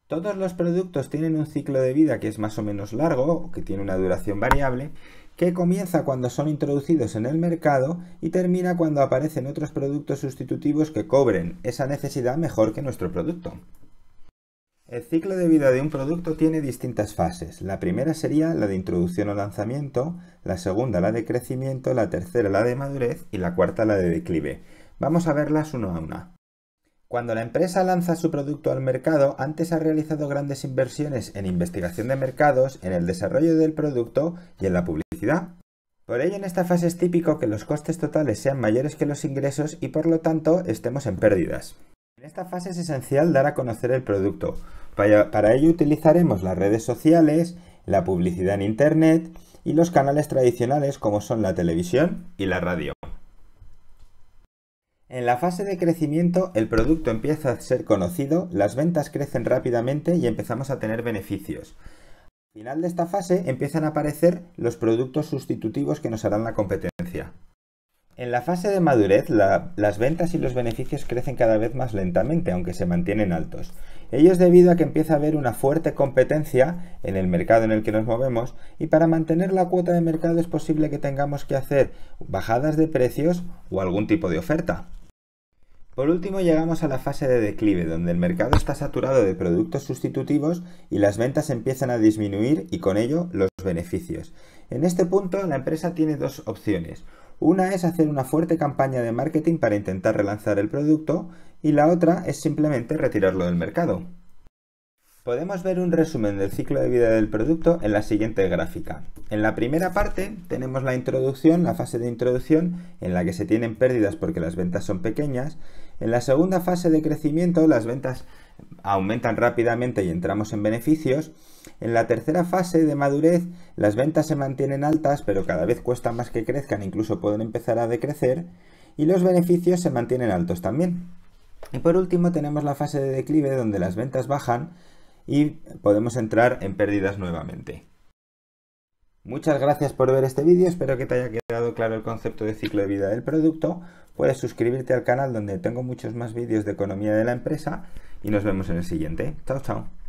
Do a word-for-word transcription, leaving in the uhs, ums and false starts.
Todos los productos tienen un ciclo de vida que es más o menos largo, o que tiene una duración variable, que comienza cuando son introducidos en el mercado y termina cuando aparecen otros productos sustitutivos que cobren esa necesidad mejor que nuestro producto. El ciclo de vida de un producto tiene distintas fases. La primera sería la de introducción o lanzamiento, la segunda la de crecimiento, la tercera la de madurez y la cuarta la de declive. Vamos a verlas uno a una. Cuando la empresa lanza su producto al mercado, antes ha realizado grandes inversiones en investigación de mercados, en el desarrollo del producto y en la publicidad. Por ello, en esta fase es típico que los costes totales sean mayores que los ingresos y por lo tanto estemos en pérdidas. En esta fase es esencial dar a conocer el producto. Para, para ello utilizaremos las redes sociales, la publicidad en Internet y los canales tradicionales como son la televisión y la radio. En la fase de crecimiento, el producto empieza a ser conocido, las ventas crecen rápidamente y empezamos a tener beneficios. Al final de esta fase empiezan a aparecer los productos sustitutivos que nos harán la competencia. En la fase de madurez, la, las ventas y los beneficios crecen cada vez más lentamente, aunque se mantienen altos. Ello es debido a que empieza a haber una fuerte competencia en el mercado en el que nos movemos y para mantener la cuota de mercado es posible que tengamos que hacer bajadas de precios o algún tipo de oferta. Por último llegamos a la fase de declive, donde el mercado está saturado de productos sustitutivos y las ventas empiezan a disminuir y con ello los beneficios. En este punto la empresa tiene dos opciones. Una es hacer una fuerte campaña de marketing para intentar relanzar el producto y la otra es simplemente retirarlo del mercado. Podemos ver un resumen del ciclo de vida del producto en la siguiente gráfica. En la primera parte tenemos la introducción, la fase de introducción, en la que se tienen pérdidas porque las ventas son pequeñas. En la segunda fase de crecimiento las ventas aumentan rápidamente y entramos en beneficios. En la tercera fase de madurez las ventas se mantienen altas pero cada vez cuesta más que crezcan, incluso pueden empezar a decrecer y los beneficios se mantienen altos también. Y por último tenemos la fase de declive donde las ventas bajan y podemos entrar en pérdidas nuevamente. Muchas gracias por ver este vídeo, espero que te haya quedado claro el concepto de ciclo de vida del producto. Puedes suscribirte al canal donde tengo muchos más vídeos de economía de la empresa y nos vemos en el siguiente. Chao, chao.